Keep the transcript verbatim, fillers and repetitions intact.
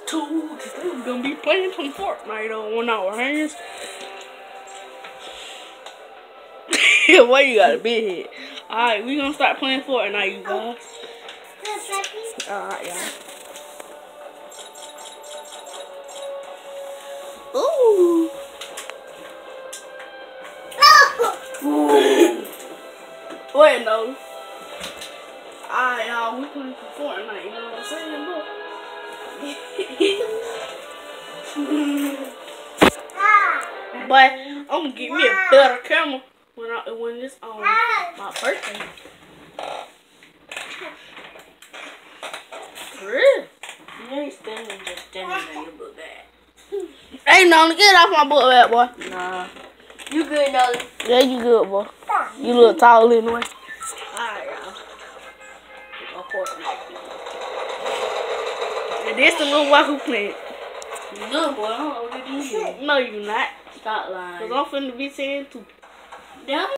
two. We're gonna be playing some Fortnite on our hands. Why you gotta be here? Alright, we gonna start playing Fortnite, you guys. Alright, y'all. Ooh. Ooh. Wait, no. Alright, y'all, we playing some Fortnite, you know what I'm saying, bro? But I'm gonna get me a better camera when I when it's on my birthday. Really? You ain't standing just standing there, you look bad. Ain't nothing, get off my book bag, boy. Nah. You good, Nolly? Yeah, you good, boy. You look tall anyway. Alright, y'all. Of course not. And this the little boy who playing. You good, boy. I don't know what you do. No, you not. Stop lying. Cause I'm finna be saying too. Damn.